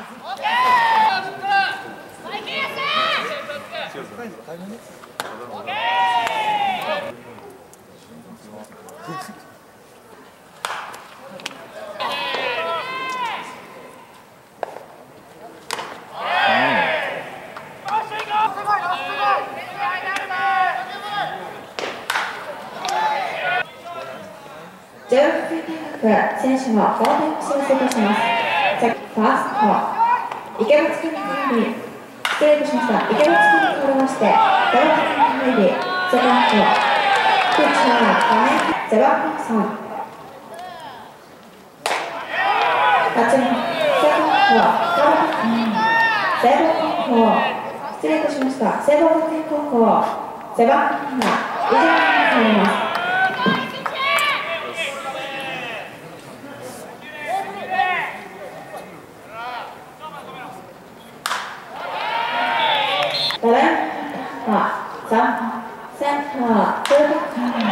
選手の交代を知らせいたします。ファースト、池松君に入り、失礼いたしました。池松君に代わりまして、ダラ君に入り、セカンド、ピッチャー、ゼバンソン。8番、セカンド、セーボー高校、失礼いたしました。セーボー学園高校、セバンが以上になります。センター、センター、